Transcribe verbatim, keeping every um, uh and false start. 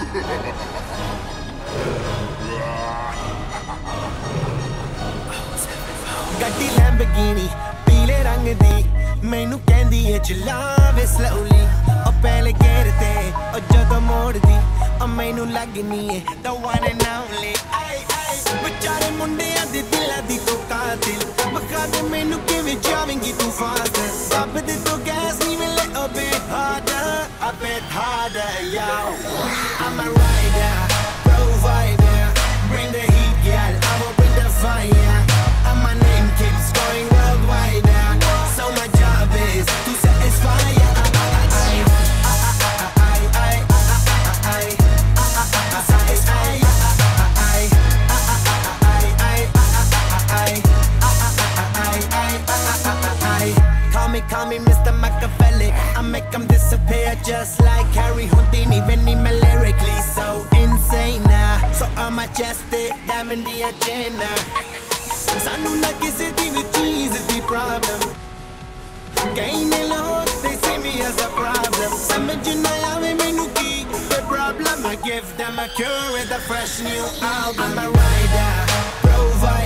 Gaddi lamoborgani पीले रंग दी मैनू कहंदी है चलावे slowly ओ पहले गेर ते ओ जदों मोड़दी ओ मैनू लगनी है the one and only बेचारे मुंडियां दे दिलां दी तू कातिल बखा दे मैनू किवें जावेंगी तू फास्ट दब दे तू गैस नीवें little bit harder a bit harder yo I'm a rider provider bring the heat girl I will bring the fire and my name keeps going worldwide now so my job is to satisfy Call me Mister Machiavelli I make them disappear just like Harry Houdini Vinny me lyrically so insane now So I'm majestic, diamond the agenda Sanu na kisi di vi cheez di problem Kaine log, they see me as a problem Samajh na aave mainu ki the problem I give them a cure with a fresh new album I'm a rider, provider